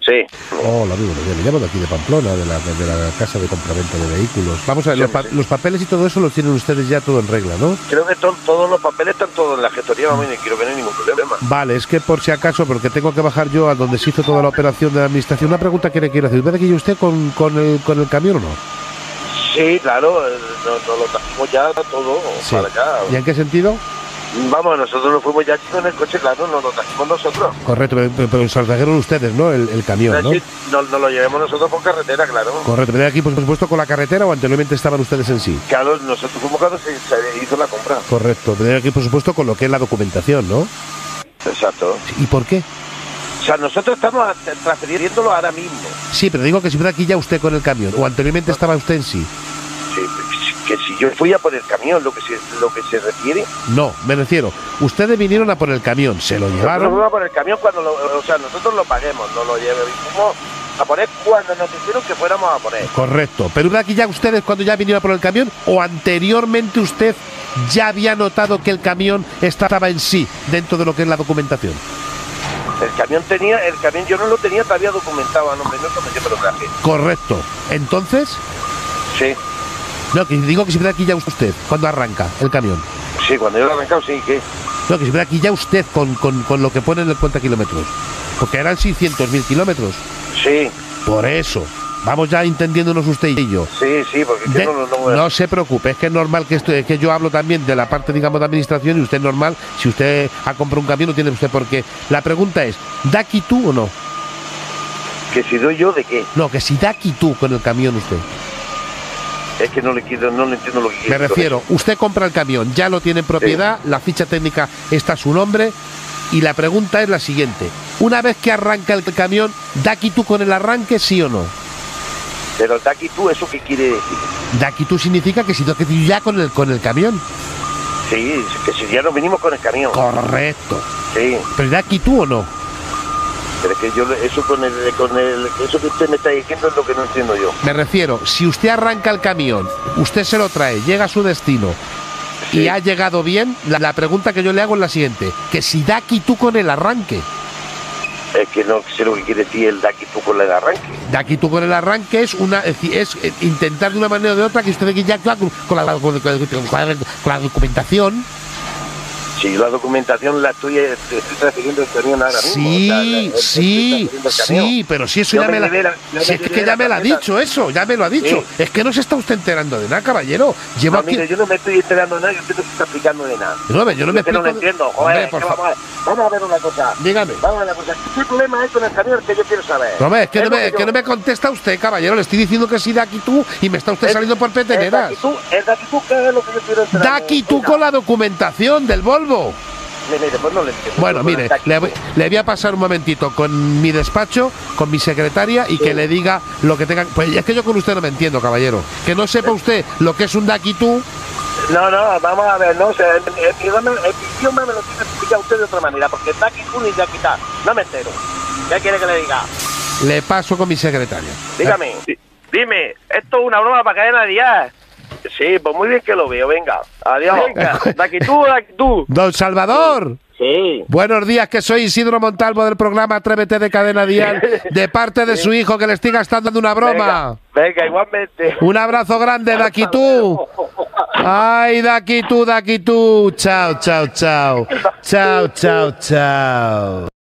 Sí. Hola, amigo, le llamo de aquí de Pamplona, de la casa de compraventa de vehículos. Vamos a ver, los papeles y todo eso lo tienen ustedes ya todo en regla, ¿no? Creo que todos los papeles están todos en la gestoría, vamos, y no quiero que no haya ningún problema. Vale, es que por si acaso, porque tengo que bajar yo a donde se hizo toda la operación de la administración. Una pregunta que le quiero hacer. ¿Ve aquí usted con el camión o no? Sí, claro, nos lo trajimos ya todo para acá. ¿Y en qué sentido? Vamos, nosotros nos fuimos ya chicos en el coche, claro, nos lo trajimos nosotros. Correcto, pero se lo trajeron ustedes, ¿no? El camión, ¿no? Sí, nos lo llevemos nosotros por carretera, claro. Correcto, ¿venía aquí por supuesto con la carretera o anteriormente estaban ustedes en sí? Claro, nosotros fuimos cuando se hizo la compra. Correcto, venía aquí por supuesto con lo que es la documentación, ¿no? Exacto. ¿Y por qué? O sea, nosotros estamos transfiriéndolo ahora mismo. Sí, pero digo que si viene aquí ya usted con el camión, o anteriormente estaba usted en sí. Sí, que si yo fui a por el camión, lo que se refiere. No, me refiero, ustedes vinieron a por el camión, se lo llevaron. Nosotros fuimos a por el camión cuando nosotros lo paguemos, no lo llevemos. Fuimos a poner cuando nos dijeron que fuéramos a poner. Correcto, pero ¿de aquí ya ustedes cuando ya vinieron a por el camión o anteriormente usted ya había notado que el camión estaba en sí dentro de lo que es la documentación? El camión yo no lo tenía todavía documentado a nombre nuestro, yo me lo traje. Correcto, entonces. Sí. No, que digo que si viene aquí ya usted cuando arranca el camión. Sí, cuando yo lo he arrancado, sí, ¿qué? No, que si viene aquí ya usted con lo que pone en el cuenta kilómetros. Porque eran 600.000 kilómetros. Sí. Por eso. Vamos ya entendiéndonos usted y yo. Sí, porque no se preocupe, es que es normal que yo hablo también de la parte, digamos, de administración y usted es normal, si usted ha comprado un camión no tiene usted por qué. La pregunta es, ¿da aquí tú o no? ¿Que si doy yo de qué? No, que si da aquí tú con el camión usted. Es que no le entiendo lo que quiere. Me refiero, usted compra el camión, ya lo tiene en propiedad, sí. La ficha técnica está a su nombre y la pregunta es la siguiente. Una vez que arranca el camión, ¿da aquí tú con el arranque, sí o no? Pero da aquí tú, ¿eso qué quiere decir? Da aquí tú significa que si no, que ya con el camión. Sí, que si ya nos vinimos con el camión. Correcto. Sí. ¿Pero da aquí tú o no? Pero es que eso que usted me está diciendo es lo que no entiendo yo. Me refiero, si usted arranca el camión, usted se lo trae, llega a su destino sí. Y ha llegado bien, la pregunta que yo le hago es la siguiente, que si da aquí tú con el arranque. Es que no sé lo que quiere decir el da aquí tú con el arranque. Da aquí tú con el arranque es intentar de una manera o de otra que usted ya con la documentación. Sí, la documentación la estoy refiriendo al camión ahora mismo. Sí, pero si eso es que ya me lo ha dicho eso, ya me lo ha dicho. Sí. Es que no se está usted enterando de nada, caballero. Mire, yo no me estoy enterando de nada, yo usted no se está explicando de nada. No, yo no me explico. No lo entiendo, joder, vamos a ver una cosa. Dígame. Vamos a ver una cosa. ¿Qué problema hay con el camión que yo quiero saber? No, es que no me contesta usted, caballero. Le estoy diciendo que sí da aquí tú y me está usted saliendo por peteneras. ¿El da aquí tú qué es lo que yo quiero enterar? Da aquí tú con la documentación del Volvo. Mire, pues no le entiendo. Bueno, mire, le voy a pasar un momentito con mi despacho, con mi secretaria y sí. Que le diga lo que tenga. Pues es que yo con usted no me entiendo, caballero. Que no sepa usted lo que es un daquitú. No, vamos a ver, no sé. El idioma me lo tiene que explicar usted de otra manera, porque daquitú ni daquitá. No me entero. ¿Qué quiere que le diga? Le paso con mi secretaria. Dígame. Dime, esto es una broma para Cadena Díaz. Sí, pues muy bien que lo veo, venga. Adiós. Venga, de aquí tú. Don Salvador. Sí. Buenos días, que soy Isidro Montalvo del programa Atrévete de Cadena Díaz, de parte de su hijo que le estoy gastando una broma. Venga, igualmente. Un abrazo grande, de aquí tú. Ay, de aquí tú. Chao. Chao.